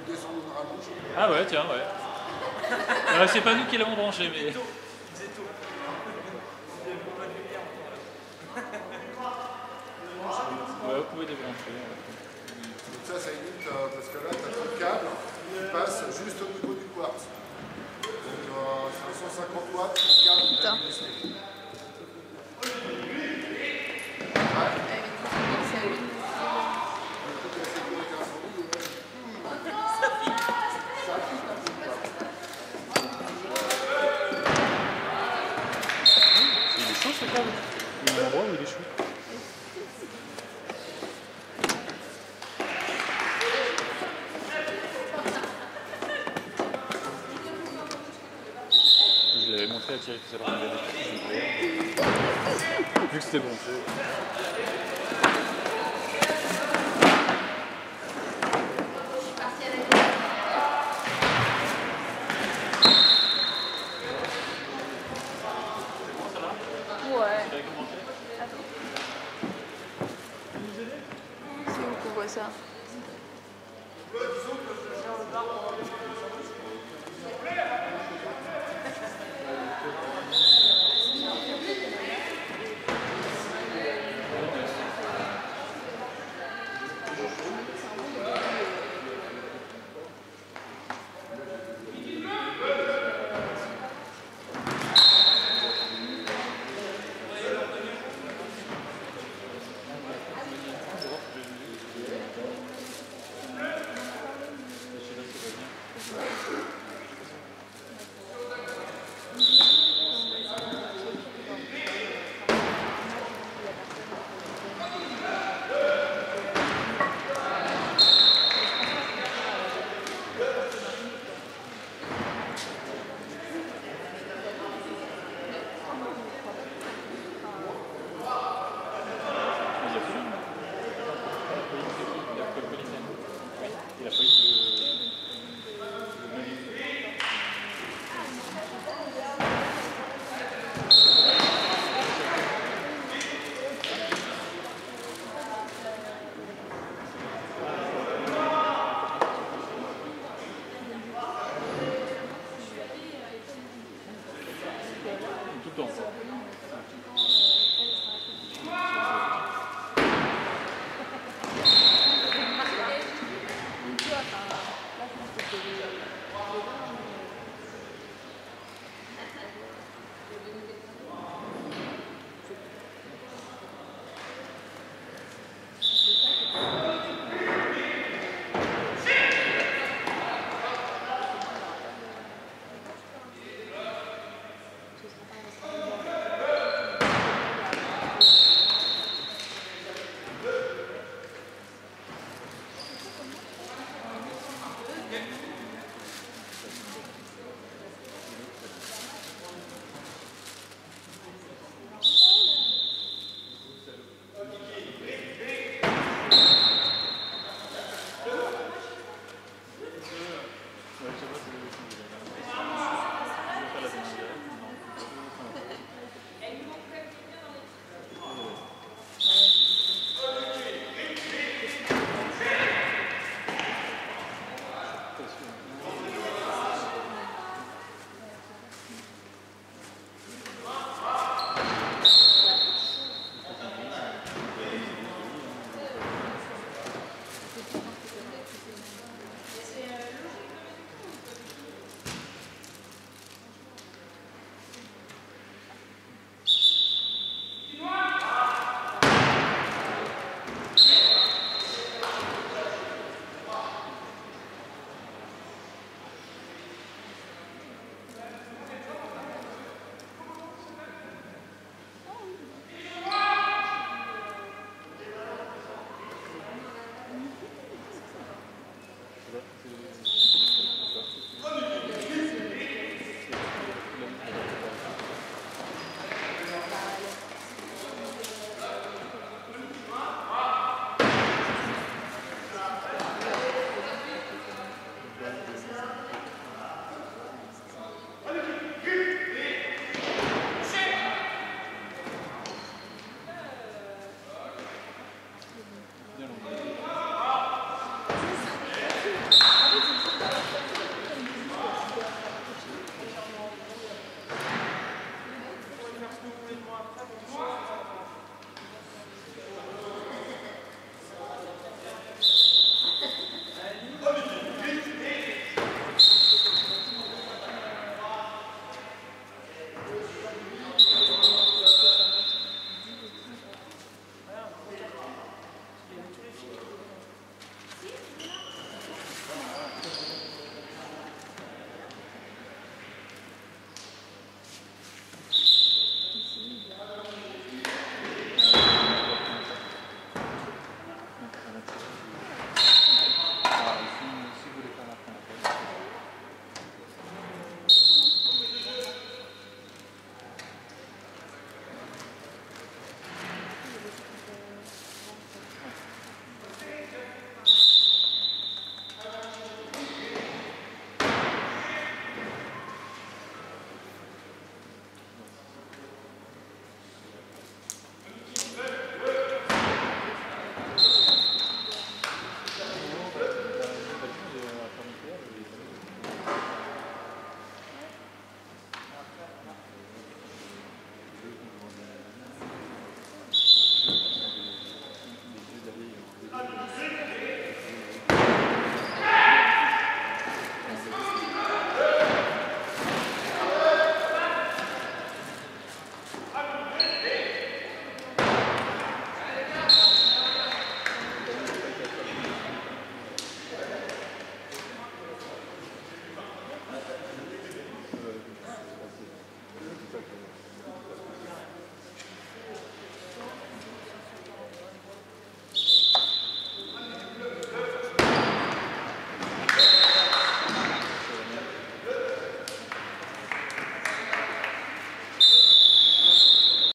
descendre une rallonge. Ah ouais, tiens, ouais. C'est pas nous qui l'avons branché, mais... Ouais, vous pouvez débrancher. Donc ça évite, parce que là, tu as tout le câble qui passe juste au niveau du quartz. Donc 550 watts, le câble. Putain. Il est chaud ce câble. Il y a un endroit où il est chaud. Je l'avais montré à Thierry tout à l'heure. Vu que c'était branché. Ouais. Attends. C'est où qu'on voit ça? Tout le temps. C'est